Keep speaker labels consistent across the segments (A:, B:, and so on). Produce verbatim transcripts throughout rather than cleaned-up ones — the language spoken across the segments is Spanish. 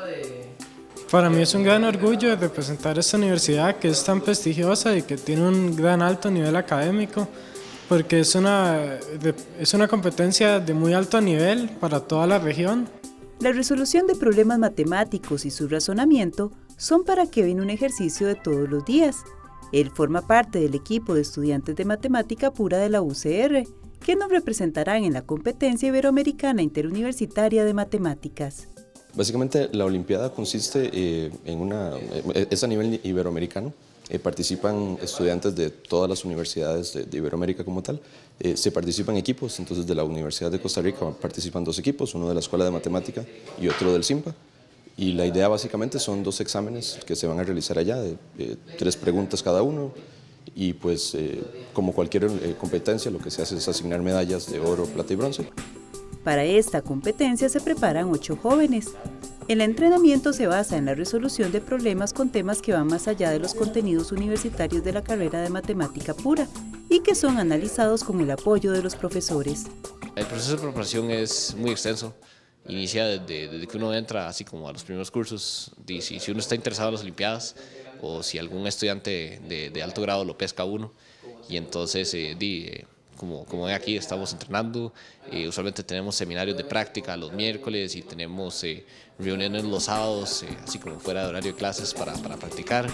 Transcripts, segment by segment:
A: Para mí es un gran orgullo representar esta universidad que es tan prestigiosa y que tiene un gran alto nivel académico, porque es una, es una competencia de muy alto nivel para toda la región.
B: La resolución de problemas matemáticos y su razonamiento son para Kevin un ejercicio de todos los días. Él forma parte del equipo de estudiantes de matemática pura de la U C R, que nos representarán en la competencia iberoamericana interuniversitaria de matemáticas.
C: Básicamente la Olimpiada consiste eh, en una, eh, es a nivel iberoamericano, eh, participan estudiantes de todas las universidades de, de Iberoamérica como tal, eh, se participan equipos, entonces de la Universidad de Costa Rica participan dos equipos, uno de la Escuela de Matemática y otro del SIMPA, y la idea básicamente son dos exámenes que se van a realizar allá, de, de tres preguntas cada uno, y pues eh, como cualquier eh, competencia lo que se hace es asignar medallas de oro, plata y bronce.
B: Para esta competencia se preparan ocho jóvenes. El entrenamiento se basa en la resolución de problemas con temas que van más allá de los contenidos universitarios de la carrera de matemática pura y que son analizados con el apoyo de los profesores.
D: El proceso de preparación es muy extenso. Inicia desde, desde que uno entra, así como a los primeros cursos, y si, si uno está interesado en las Olimpiadas o si algún estudiante de, de alto grado lo pesca a uno, y entonces eh, di, eh, Como, como ven aquí, estamos entrenando, eh, usualmente tenemos seminarios de práctica los miércoles y tenemos eh, reuniones los sábados, eh, así como fuera de horario de clases para, para practicar.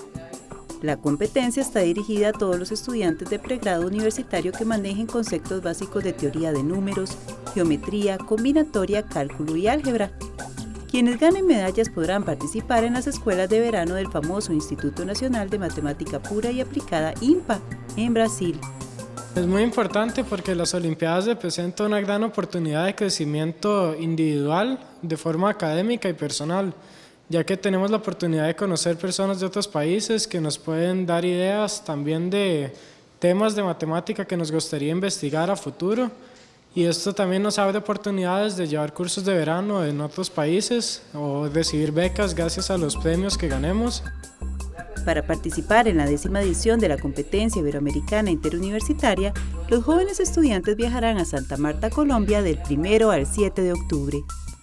B: La competencia está dirigida a todos los estudiantes de pregrado universitario que manejen conceptos básicos de teoría de números, geometría, combinatoria, cálculo y álgebra. Quienes ganen medallas podrán participar en las escuelas de verano del famoso Instituto Nacional de Matemática Pura y Aplicada INPA, en Brasil.
A: Es muy importante porque las Olimpiadas representan una gran oportunidad de crecimiento individual de forma académica y personal, ya que tenemos la oportunidad de conocer personas de otros países que nos pueden dar ideas también de temas de matemática que nos gustaría investigar a futuro, y esto también nos abre oportunidades de llevar cursos de verano en otros países o recibir becas gracias a los premios que ganemos.
B: Para participar en la décima edición de la competencia iberoamericana interuniversitaria, los jóvenes estudiantes viajarán a Santa Marta, Colombia, del primero al siete de octubre.